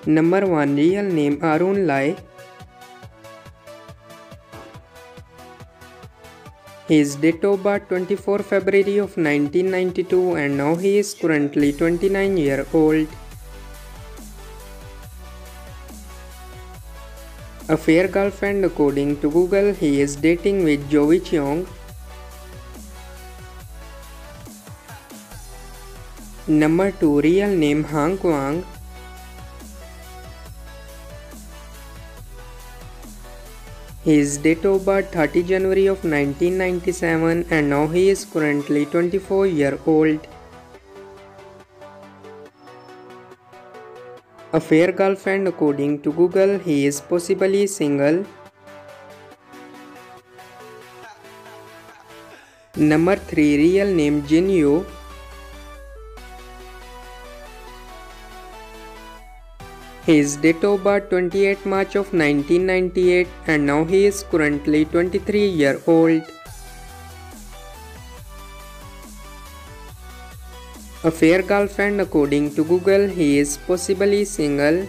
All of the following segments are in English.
Number 1. Real name Arun Lai. His date of birth 24 February of 1992 and now he is currently 29 years old. Affair girlfriend according to Google, he is dating with Joey Cheong. Number 2. Real name Han Kwang. His date of birth 30 January of 1997 and now he is currently 24 years old. Affair girlfriend according to Google, he is possibly single. Number 3. Real name Jin Yoo. His date of birth 28 March of 1998 and now he is currently 23 years old. Affair girlfriend according to Google, he is possibly single.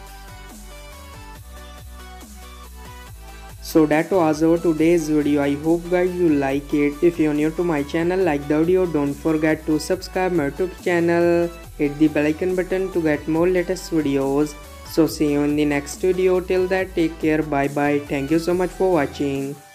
So that was our today's video. I hope guys you like it. If you are new to my channel, like the video, don't forget to subscribe my YouTube channel. Hit the bell icon button to get more latest videos. So see you in the next video. Till that, take care. Bye bye. Thank you so much for watching.